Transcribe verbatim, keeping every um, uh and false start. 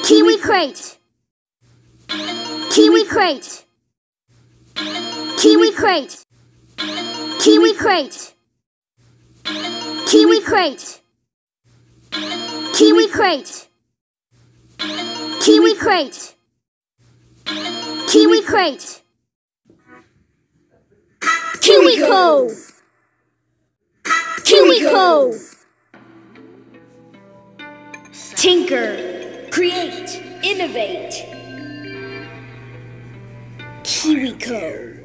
Kiwi crate. Kiwi crate. Kiwi crate. Kiwi crate. Kiwi crate. Kiwi crate. Kiwi crate. Kiwi crate. KiwiCo. KiwiCo. Tinker, create, innovate. KiwiCo.